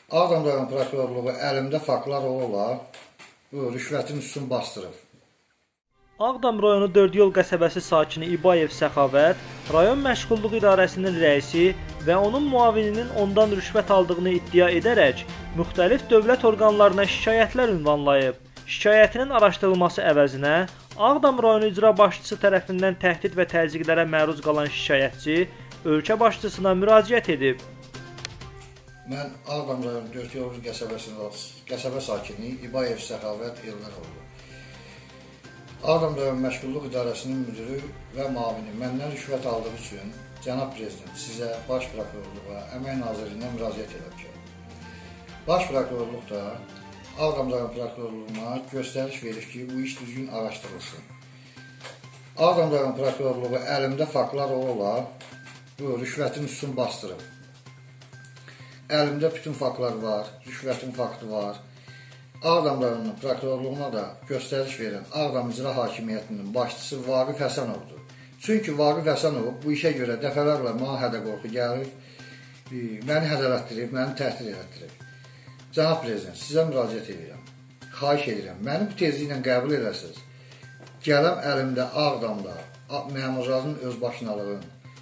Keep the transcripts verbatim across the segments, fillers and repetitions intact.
Ağdam rayon prokurorluğu əlimdə faktlar ola bu rüşvətin üstünü bastırıb. Ağdam rayonu dörd yol qəsəbəsi sakini İbayev Səxavət, rayon məşğulluq idarəsinin rəisi və onun müavininin ondan rüşvət aldığını iddia edərək müxtəlif dövlət orqanlarına şikayətlər ünvanlayıb. Şikayətinin araşdırılması əvəzinə Ağdam rayonu icra başçısı tərəfindən təhdid və təzyiqlərə məruz qalan şikayətçi ölkə başçısına müraciət edib. Mən Ağdam rayon dörd yol qəsəbəsində qəsəbə sakini İbayev Səxavət Eldaroğlu. Ağdam rayon məşğulluq idarəsinin müdürü və müavini məndən rüşvət aldığı üçün cənab prezident sizə, baş prokurorluğa, əmək nazirliyinə müraciət edəcəm. Baş prokurorluq da Ağdam rayon prokurorluğuna göstəriş verir ki, bu iş düzgün araşdırılsın. Ağdam rayon prokurorluğu əlimdə faktlar ola bu rüşvətin üstünü bastırıb. Əlimdə bütün faktlar var, rüşvətin faktı var. Ağdam rayonu prokurorluğuna da göstəriş verən Ağdam İcra Hakimiyyətinin başçısı Vaqif Həsənovdur. Çünki Vaqif Həsənov bu işə görə dəfələrlə mənə hədə-qorxu gəlib, məni hədələtdirib, məni təhdid etdirib. Cənab prezident, sizə müraciət edirəm, xahiş edirəm, məni bu tezliklə qəbul edəsiniz. Gələm əlimdə Ağdamda məmurların özbaşınalığın,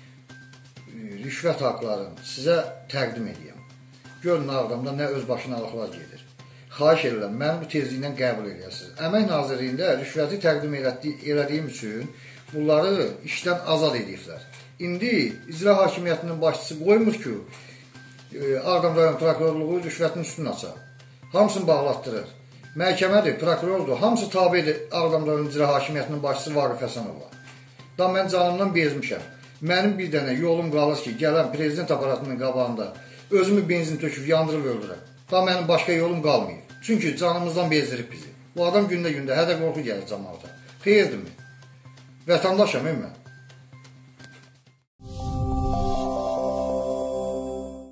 rüşvət haqlarını sizə təqdim edeyim. Görün Ağdamda nə özbaşınalıqlar gedir. Xahiş edirəm, məni bu tezliklə qəbul edəsiniz. Əmək Nazirliyində rüşvəti təqdim elədiyim üçün bunları işdən azad ediblər. İndi İcra Hakimiyyətinin başçısı qoymur ki, Ağdam rayon prokurorluğu rüşvətin üstünü açar. Hamısını bağlatdırır. Məhkəmədir, prokurordur, hamısı tabidir Ağdam rayon İcra Hakimiyyətinin başçısı Vaqif Həsənova. Da mən canımdan bezmişəm. Mənim bir dənə yolum qalır ki, gələn prezident aparatının qabağında özümü benzin töküb, yandırıb öldürəm. Da mənim başqa yolum qalmayıb. Çünki canımızdan bezdirib bizi. Bu adam gündə-gündə hədə-qorxu gəlir cəmaata. Xeyirdirmi? Vətəndaşam mən.